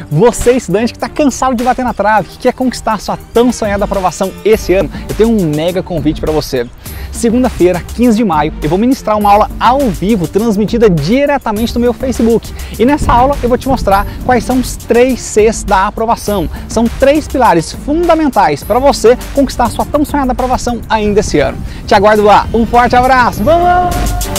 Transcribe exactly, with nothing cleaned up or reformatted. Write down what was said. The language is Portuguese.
Você, estudante que está cansado de bater na trave, que quer conquistar sua tão sonhada aprovação esse ano, eu tenho um mega convite para você. Segunda-feira, quinze de maio, eu vou ministrar uma aula ao vivo, transmitida diretamente do meu Facebook. E nessa aula eu vou te mostrar quais são os três Cs da aprovação. São três pilares fundamentais para você conquistar sua tão sonhada aprovação ainda esse ano. Te aguardo lá. Um forte abraço. Vamos!